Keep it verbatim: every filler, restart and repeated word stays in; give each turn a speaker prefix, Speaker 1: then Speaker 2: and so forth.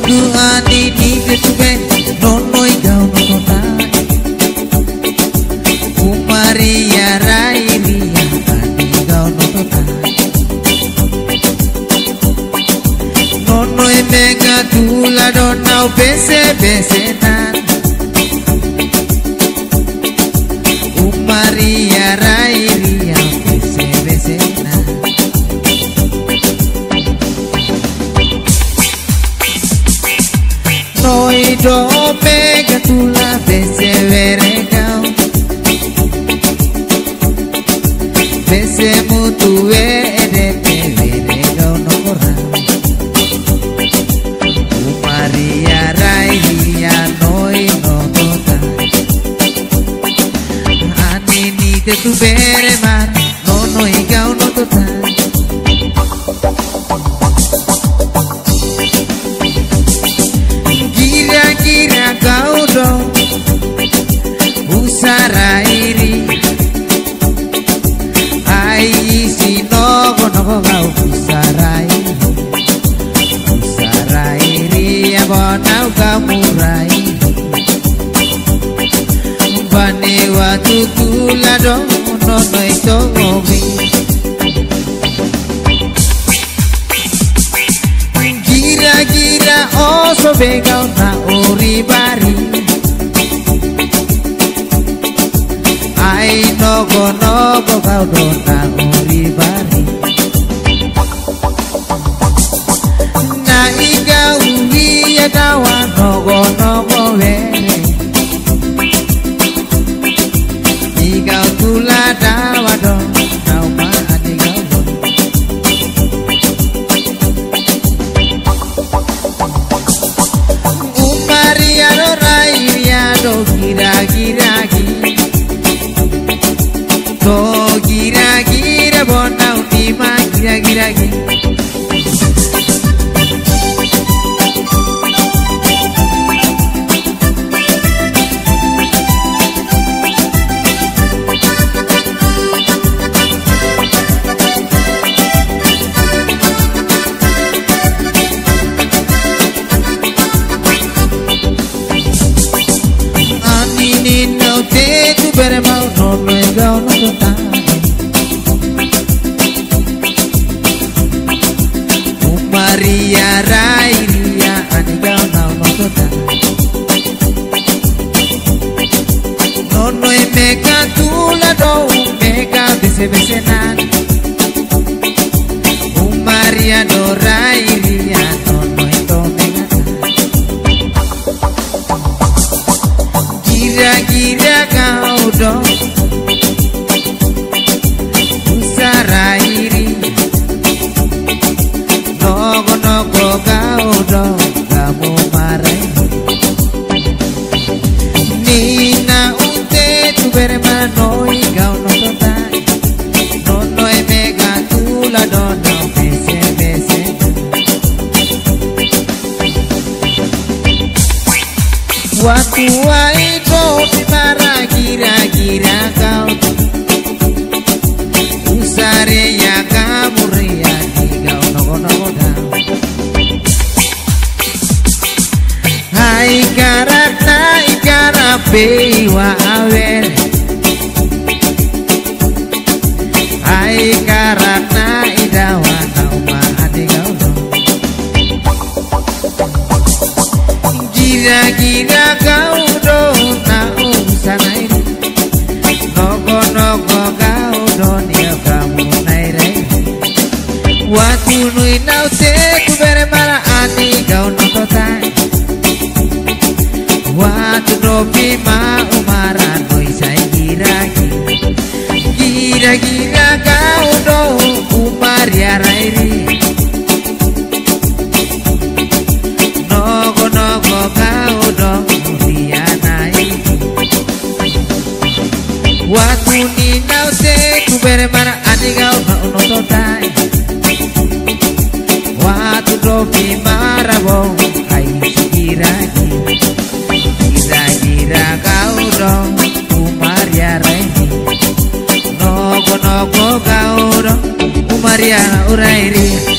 Speaker 1: Aku ani ni ketube nonoi gau notonai Umaria rairia ani gau notonai Nonoi mega tula donau bese bese nan Umaria rairia bese bese nan Noi do mega tula bese vere gau Bese mutu vere te vere gau no korang Umaria rairia noi no tota Ani ni te tu vere mar no noi gau no tota Gira kau dong Usarairi Ai si nogo nogo kau Usarairi Usarairi Abonau kamu rai Bane watu tula dong Nono ito ngobi Gira-gira oso begau na ori bari Ai nogo nogo kau do na ori bari Na igau iya dawa nogo nogo vere Igau tula dawa do Nau ma adigau do Umaria do rairia do gira gira gira Do gira gira bona ultima gira gira gira Te tu bermau no luego no total Umaria rairia anigau no no total No no e mega tula do mega bese bese nan Umaria do rairia no no e to mega Gira kau dong Usarairi Nogo nogo kau dong Kamu marai Nina unte tu bermanoi kau no totai Nono e mega tula dono bese bese Waktu waito para gira-gira kau Usare ya kamu ria Kau nogo-nogo dau Hai karakna ikara pewa awer Hai karakna idawa nauma adigau do Gira-gira kau do na usanairi Nogo nogo kau do nia kamu naire Watu nui nau te ku bere mara ani kau no totai Watu dopi ma umara noi sai gira-gira Gira-gira kau do umaria rairi Nogo nogo kau do rianai Watu ni nau te ku bere mara ani kau no no totai Watu dopi mara bo ai gira-gira Gira-gira kau do umaria rairi Nogo nogo kau do umaria urairi